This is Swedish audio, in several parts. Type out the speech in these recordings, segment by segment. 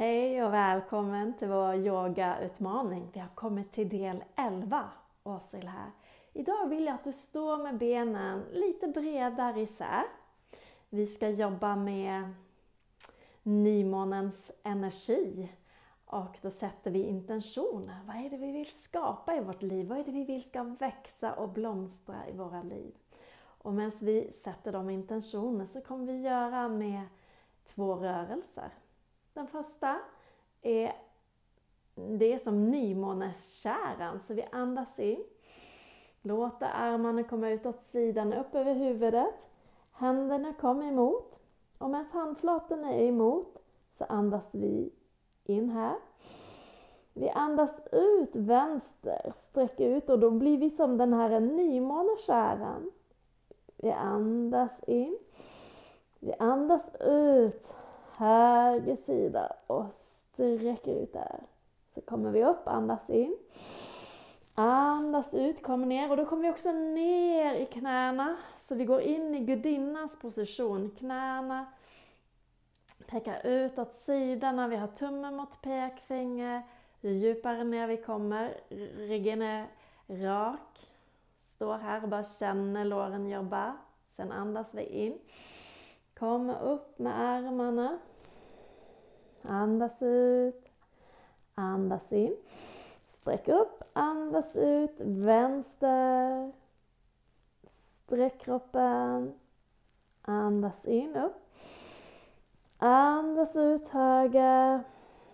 Hej och välkommen till vår yogautmaning. Vi har kommit till del 11, Åshild här. Idag vill jag att du står med benen lite bredare isär. Vi ska jobba med nymånens energi. Och då sätter vi intentioner. Vad är det vi vill skapa i vårt liv? Vad är det vi vill ska växa och blomstra i våra liv? Och medan vi sätter de intentioner så kommer vi göra med 2 rörelser. Den första är det som nymåneskärran. Så vi andas in. Låter armarna komma ut åt sidan upp över huvudet. Händerna kommer emot. Och medan handflatorna är emot så andas vi in här. Vi andas ut vänster. Sträcker ut och då blir vi som den här nymåneskärran. Vi andas in. Vi andas ut. Höger sida och sträcker ut där. Så kommer vi upp, andas in. Andas ut, kommer ner och då kommer vi också ner i knäna. Så vi går in i gudinnans position. Knäna pekar ut åt sidorna. Vi har tummen mot pekfinger. Ju djupare ner vi kommer. Ryggen är rak. Står här och bara känner låren jobba. Sen andas vi in. Kommer upp med armarna. Andas ut. Andas in. Sträck upp. Andas ut. Vänster. Sträck kroppen. Andas in. Upp. Andas ut. Höger.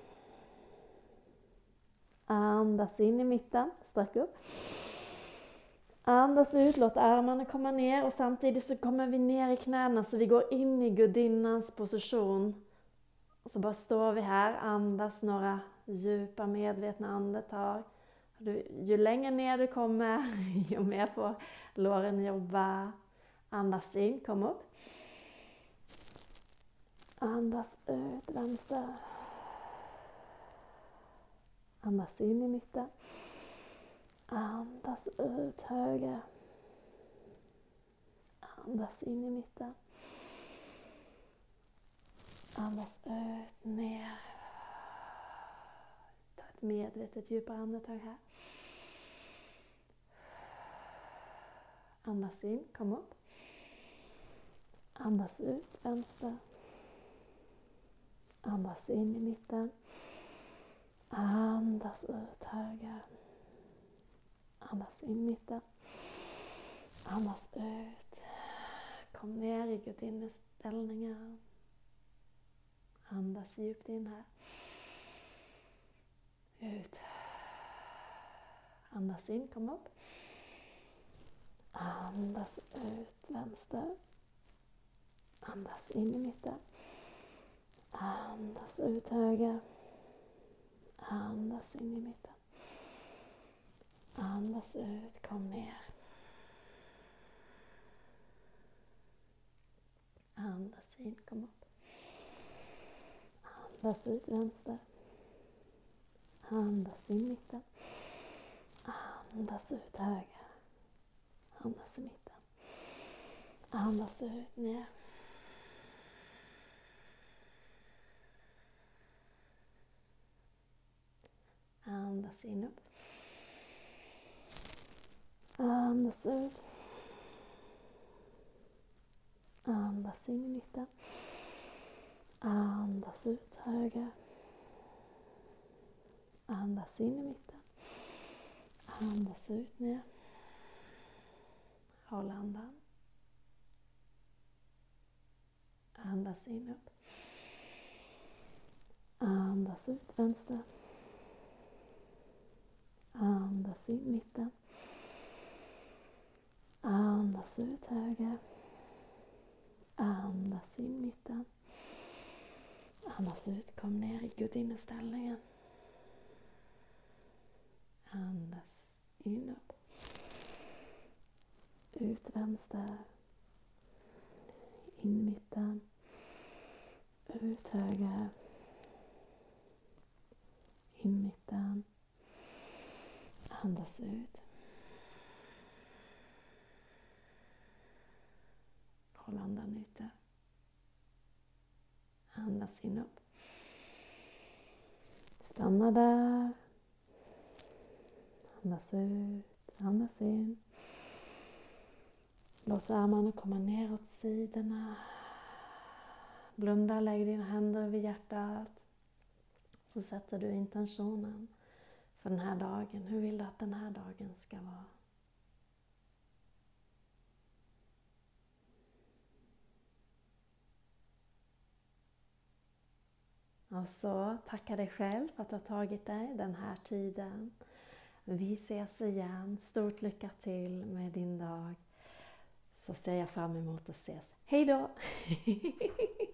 Andas in i mitten. Sträck upp. Andas ut, låt armarna komma ner och samtidigt så kommer vi ner i knäna så vi går in i gudinnans position. Och så bara står vi här, andas några djupa medvetna andetag. Ju längre ner du kommer, ju mer får låren jobba. Andas in, kom upp. Andas ut, vänster. Andas in i mitten. Andas ut höger. Andas in i mitten. Andas ut ner. Ta ett medvetet djupare andetag här. Andas in, kom upp. Andas ut vänster. Andas in i mitten. Andas ut höger. Andas in i mitten. Andas ut. Kom ner i gudinneställningen. Andas djupt in här. Ut. Andas in, kom upp. Andas ut vänster. Andas in i mitten. Andas ut höger. Andas in i mitten. Andas ut, kom ner. Andas in, kom upp. Andas ut vänster. Andas in i mitten. Andas ut höger. Andas i mitten. Andas ut ner. Andas in upp. Andas ut. Andas in i mitten. Andas ut höger. Andas in i mitten. Andas ut ner. Håll andan. Andas in upp. Andas ut vänster. Andas in i mitten. Andas ut höger. Andas in i mitten. Andas ut, kom ner i gudinneställningen. Andas in upp. Ut vänster. In i mitten. Ut höger. In i mitten. Andas ut. Håll andan ute. Andas in upp. Stanna där. Andas ut, andas in. Låt armarna komma ner åt sidorna. Blunda, lägg dina händer över hjärtat. Så sätter du intentionen för den här dagen. Hur vill du att den här dagen ska vara? Och så tacka dig själv för att du har tagit dig den här tiden. Vi ses igen. Stort lycka till med din dag. Så ser jag fram emot att ses. Hej då!